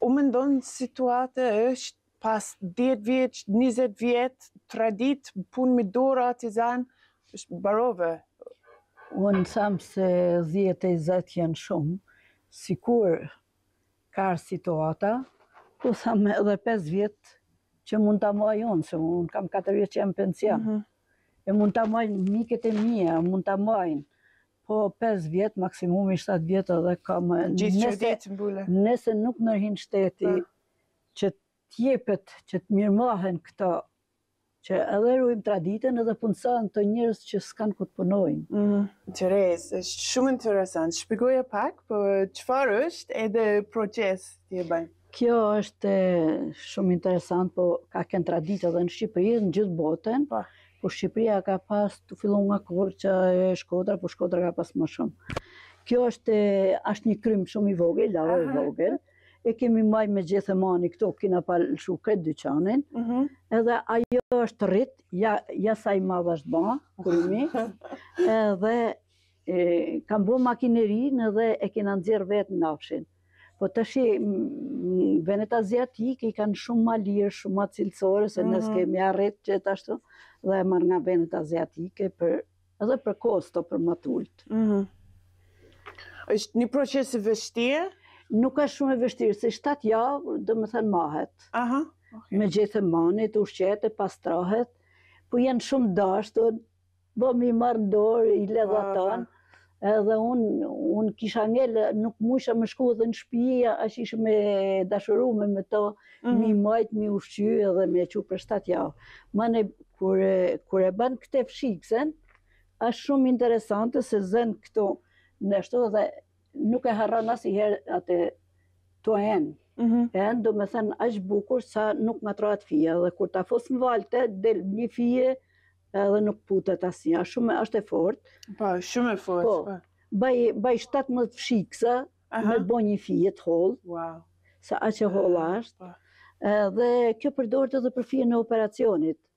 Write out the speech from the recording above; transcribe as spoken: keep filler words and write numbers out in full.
u mendon situata është pas dhjetë vjeç, njëzet vjet, tradit, punë me dorë artizan, është barove. Unë tham se dhjetë e njëzet janë shumë, sikur ka situata, po tham edhe pesë vjet që mund ta maj unë, se unë kam katër vjet që jam pension. Mm -hmm. E mund ta majnë miket e mia, mund ta majnë. Po pesë vjet, maksimumi shtatë vjet edhe kam... Gjithë që ditë mbule. Nëse nuk nërhin shteti pa. Që t'jepet, që t'mirëmahen këto, që edhe ruajmë traditën edhe punësojnë të njerëz që s'kan ku të punojnë. Mm, Teres, është shumë interesant. Shpjegoja pak, po çfarë është edhe proces që e bëjmë? Kjo është shumë interesant, po ka kënë traditë edhe në Shqipëri, në gjithë botën. Pa. Po Shqipëria ka pas të fillu nga Korça e Shkodra, po Shkodra ka pas më shumë. Kjo është, është një krym shumë i vogël, lavo i vogël. E kemi maj me gjethemani këto, kina pa lëshu këtë dyqanin. Mm -hmm. Edhe ajo është rrit, ja, ja sa i madh është ba, krymi. Edhe e, kam bo makinerin edhe e kina nxjerr vetë në nafshin. Po të shi, venet aziatike i kanë shumë ma lirë, shumë ma cilësore, se mm -hmm. nësë kemi arrit që të ashtu, dhe e marrë nga venet aziatike, për, edhe për kosto, për matullt. Mm -hmm. është një proces i vështirë? Nuk është shumë e vështirë, se shtatë javë, dhe më thënë mahet. Aha, okay. Me gjethëmanit, ushqete, pastrahet, po janë shumë dashtë, bo mi marrë në dorë, i ledha tonë, edhe unë un kisha ngellë, nuk musha më shku edhe në shpija, ashtë ishë me dashurume me to, mm -hmm. mi majtë, mi ushqy edhe me qu për shtatë javë. Mane, kur, kur e banë këte fshiksen, është shumë interesante se zënë këto nështu dhe nuk e harron asnjëherë atë to enë. Mm -hmm. Enë do me thënë aq bukur sa nuk ngatrohet fija, dhe kur ta fos në valte, del një fije edhe nuk putet asnjë, shumë është e fortë. Po, shumë e fortë. Po, baj, baj shtatëmbëdhjetë fshiksa me bo një fije të hollë. Wow. Sa aq e holla është. Dhe kjo përdoret edhe për fijen e operacionit.